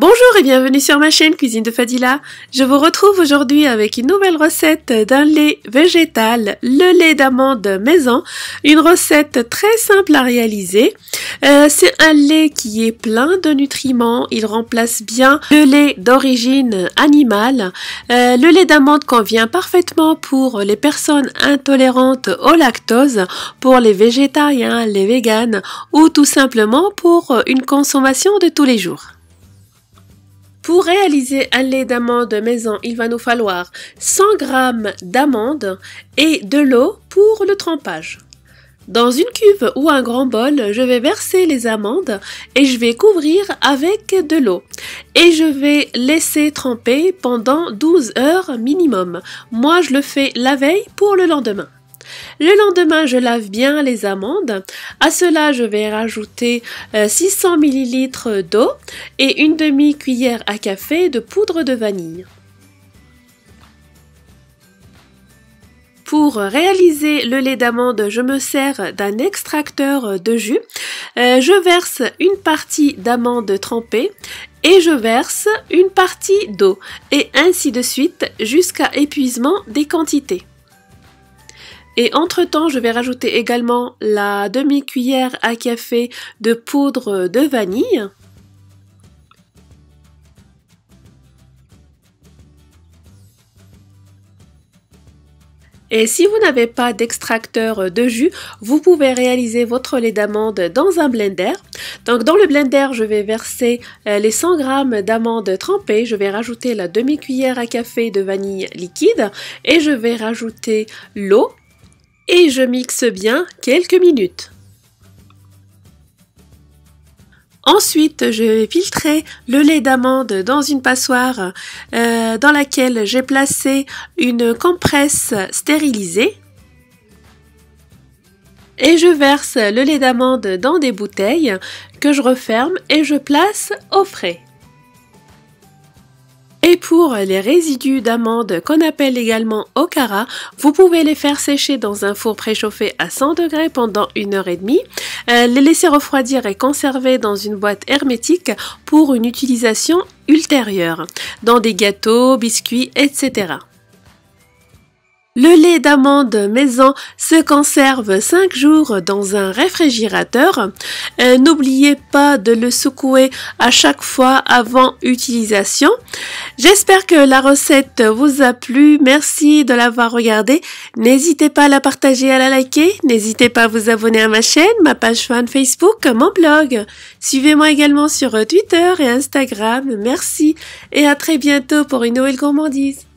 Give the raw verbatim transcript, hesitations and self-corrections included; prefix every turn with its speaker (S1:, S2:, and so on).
S1: Bonjour et bienvenue sur ma chaîne Cuisine de Fadila. Je vous retrouve aujourd'hui avec une nouvelle recette d'un lait végétal, le lait d'amande maison. Une recette très simple à réaliser. Euh, c'est un lait qui est plein de nutriments. Il remplace bien le lait d'origine animale. Euh, le lait d'amande convient parfaitement pour les personnes intolérantes au lactose, pour les végétariens, les véganes ou tout simplement pour une consommation de tous les jours. Pour réaliser un lait d'amande maison, il va nous falloir cent grammes d'amandes et de l'eau pour le trempage. Dans une cuve ou un grand bol, je vais verser les amandes et je vais couvrir avec de l'eau. Et je vais laisser tremper pendant douze heures minimum. Moi, je le fais la veille pour le lendemain. Le lendemain, je lave bien les amandes. À cela, je vais rajouter euh, six cents millilitres d'eau et une demi-cuillère à café de poudre de vanille. Pour réaliser le lait d'amande, je me sers d'un extracteur de jus. Euh, je verse une partie d'amande trempée et je verse une partie d'eau et ainsi de suite jusqu'à épuisement des quantités. Et entre-temps, je vais rajouter également la demi-cuillère à café de poudre de vanille. Et si vous n'avez pas d'extracteur de jus, vous pouvez réaliser votre lait d'amande dans un blender. Donc dans le blender, je vais verser les cent grammes d'amandes trempées, je vais rajouter la demi-cuillère à café de vanille liquide et je vais rajouter l'eau. Et je mixe bien quelques minutes. Ensuite, je vais filtrer le lait d'amande dans une passoire euh, dans laquelle j'ai placé une compresse stérilisée. Et je verse le lait d'amande dans des bouteilles que je referme et je place au frais. Et pour les résidus d'amandes qu'on appelle également okara, vous pouvez les faire sécher dans un four préchauffé à cent degrés pendant une heure et demie, euh, les laisser refroidir et conserver dans une boîte hermétique pour une utilisation ultérieure, dans des gâteaux, biscuits, et cetera. Le lait d'amande maison se conserve cinq jours dans un réfrigérateur. Euh, N'oubliez pas de le secouer à chaque fois avant utilisation. J'espère que la recette vous a plu. Merci de l'avoir regardée. N'hésitez pas à la partager, à la liker. N'hésitez pas à vous abonner à ma chaîne, ma page fan Facebook, mon blog. Suivez-moi également sur Twitter et Instagram. Merci et à très bientôt pour une nouvelle gourmandise.